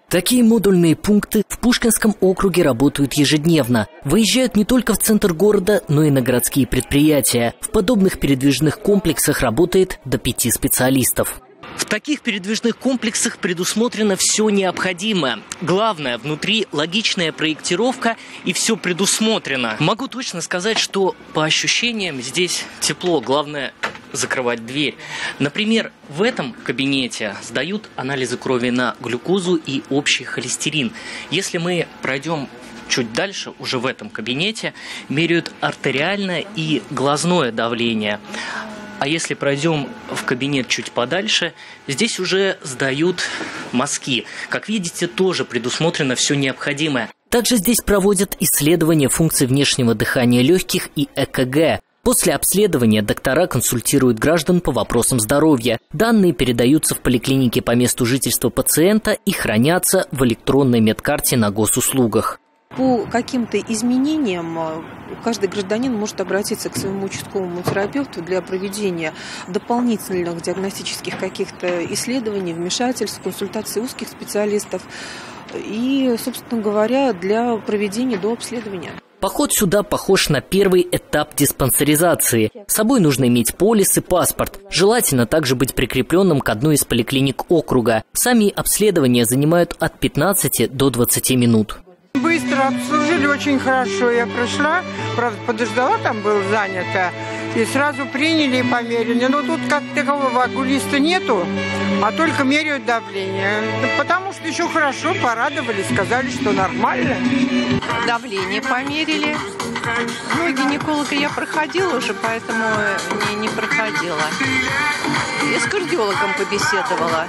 Такие модульные пункты в Пушкинском округе работают ежедневно. Выезжают не только в центр города, но и на городские предприятия. В подобных передвижных комплексах работает до 5 специалистов. В таких передвижных комплексах предусмотрено все необходимое. Главное, внутри логичная проектировка и все предусмотрено. Могу точно сказать, что по ощущениям здесь тепло. Главное закрывать дверь. Например, в этом кабинете сдают анализы крови на глюкозу и общий холестерин. Если мы пройдем чуть дальше, уже в этом кабинете, меряют артериальное и глазное давление. А если пройдем в кабинет чуть подальше, здесь уже сдают мазки. Как видите, тоже предусмотрено все необходимое. Также здесь проводят исследования функций внешнего дыхания легких и ЭКГ. После обследования доктора консультируют граждан по вопросам здоровья. Данные передаются в поликлинике по месту жительства пациента и хранятся в электронной медкарте на госуслугах. По каким-то изменениям каждый гражданин может обратиться к своему участковому терапевту для проведения дополнительных диагностических каких-то исследований, вмешательств, консультаций узких специалистов и, собственно говоря, для проведения дообследования. Поход сюда похож на первый этап диспансеризации. С собой нужно иметь полис и паспорт. Желательно также быть прикрепленным к одной из поликлиник округа. Сами обследования занимают от 15 до 20 минут. Быстро обслужили, очень хорошо. Я пришла, правда, подождала, там было занято, и сразу приняли и померили. Но тут как такового окулиста нету, а только меряют давление. Потому что еще хорошо, порадовали, сказали, что нормально. Давление померили. Ну, гинеколога я проходила уже, поэтому не проходила. И с кардиологом побеседовала.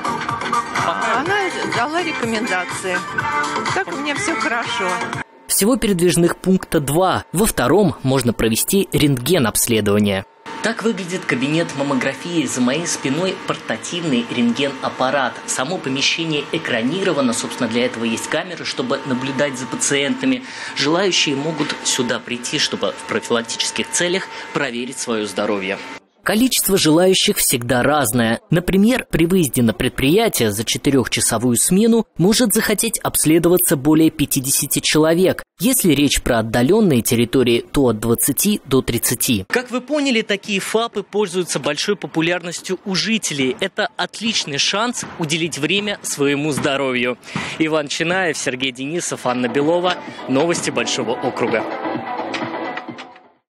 Она дала рекомендации. Так у меня все хорошо. Всего передвижных пункта 2. Во втором можно провести рентген-обследование. Так выглядит кабинет маммографии. За моей спиной портативный рентген-аппарат. Само помещение экранировано. Собственно, для этого есть камеры, чтобы наблюдать за пациентами. Желающие могут сюда прийти, чтобы в профилактических целях проверить свое здоровье. Количество желающих всегда разное. Например, при выезде на предприятие за 4-часовую смену может захотеть обследоваться более 50 человек. Если речь про отдаленные территории, то от 20 до 30. Как вы поняли, такие ФАПы пользуются большой популярностью у жителей. Это отличный шанс уделить время своему здоровью. Иван Чинаев, Сергей Денисов, Анна Белова. Новости Большого округа.